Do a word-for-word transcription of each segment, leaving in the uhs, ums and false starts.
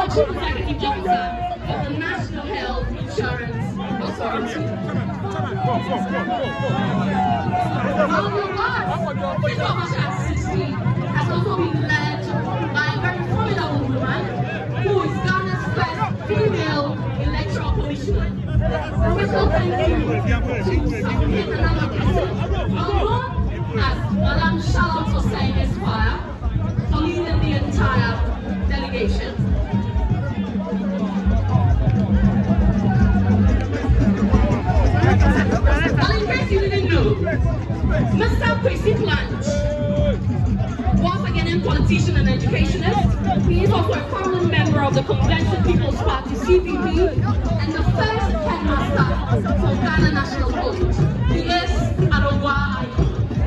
Chief Executive Officer of the National Health Insurance Authority. Our work in Government Act sixty has also been led by a very formidable woman who is Ghana's first female electoral commissioner. Special thank you to Samuel Nanakase, known as Madame Charlotte Hossein Esquire, for leading the entire delegation. And in case you didn't know, Mister Kwesi Planch, once again a politician and educationist, he is also a prominent member of the Convention People's Party C P P and the first headmaster for Ghana National College. He is Adogwa Icon.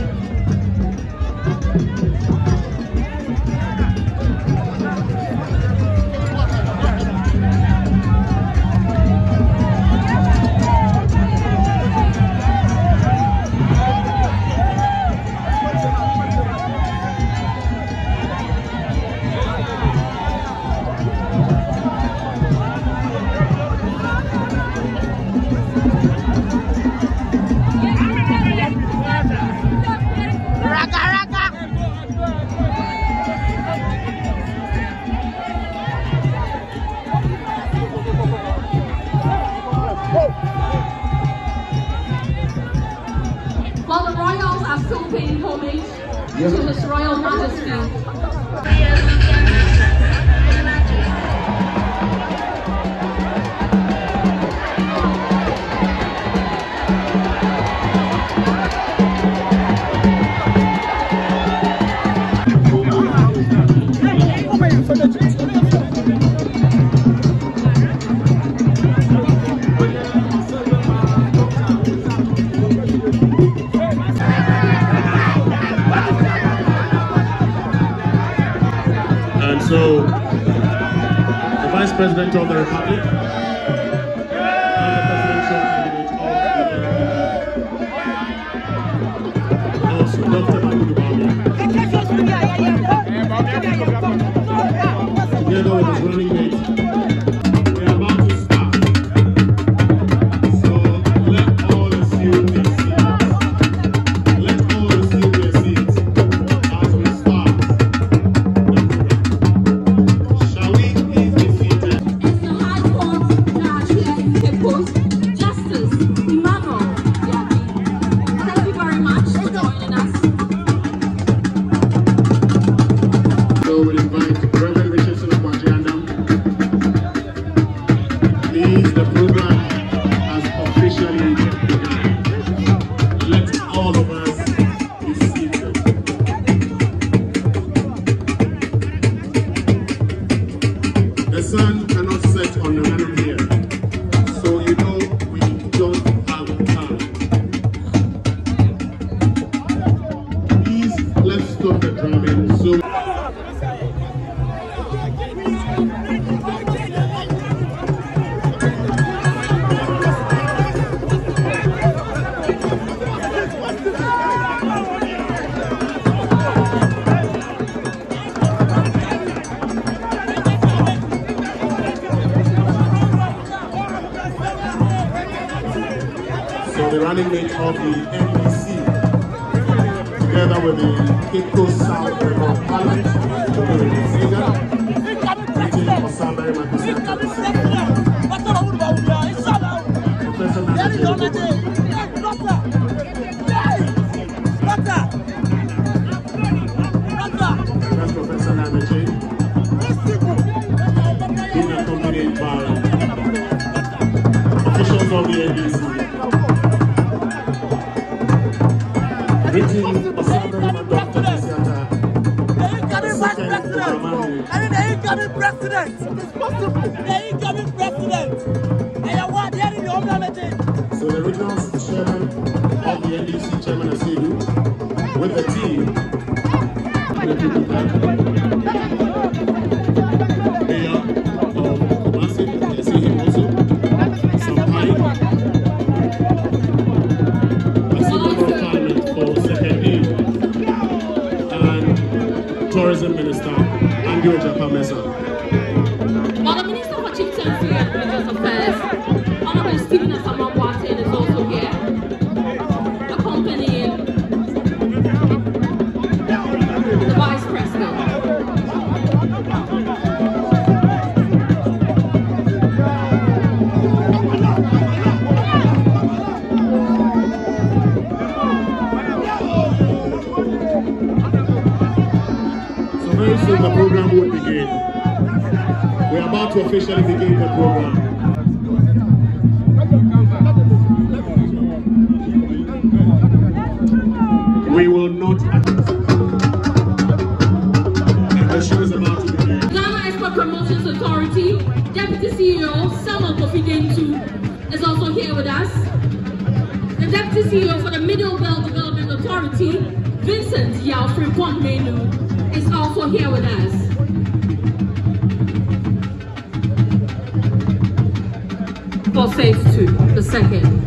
While the royals are still paying homage yes. to His Royal Majesty. And so, the Vice President of the Republic and the presidential candidate of also Doctor Mamudu Bawumia, together with his running mate, we are about to start. So let all assume their seats. Let all assume their seats as we start. The sun cannot set on the man here, so you know we don't have time. Please, let's stop the drumming. So So the running mate of the N D C, together with the Cape Coast South Member of Parliament, Professor Professor Nanaje, being accompanied by officials of the N D C. Greeting Osabere Doctor Kisiata, I mean, the incoming president. It is possible. The incoming president. And what they are in the meeting. So the regional chairman of the N D C, Chairman Asidu, with the team. Mayor of Kumasi, I see him also. Sampai. Tourism Minister, Andrew Japamesa. Stephen Asamoah Boateng is also here, accompanying the Vice President. So very soon the program will begin. We're about to officially begin the program. We will not. And the show is about to begin. Ghana Export Promotions Authority Deputy C E O Samuel Kofi Dentu is also here with us. The Deputy C E O for the Middle Belt Development Authority, Vincent Yao Frimpong Menu, is also here with us. For phase two, the second.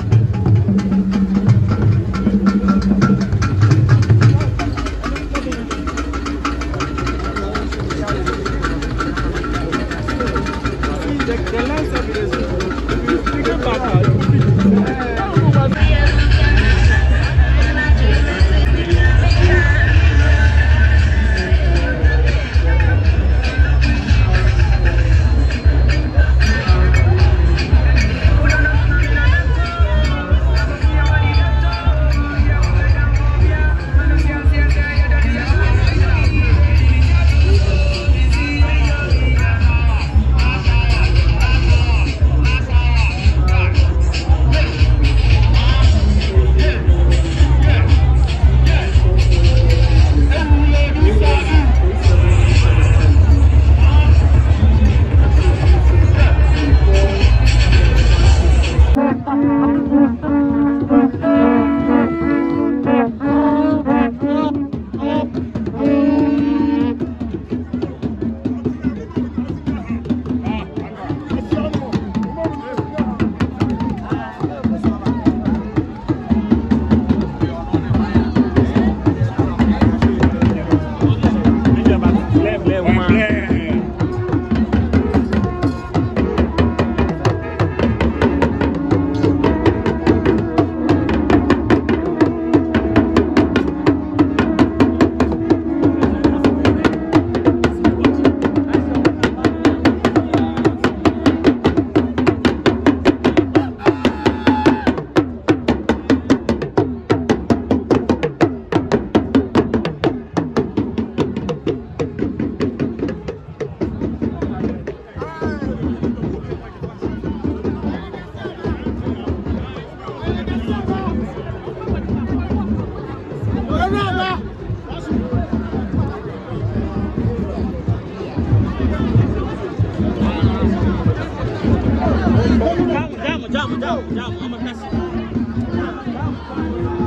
Jam, jam, jam, jam. I'm a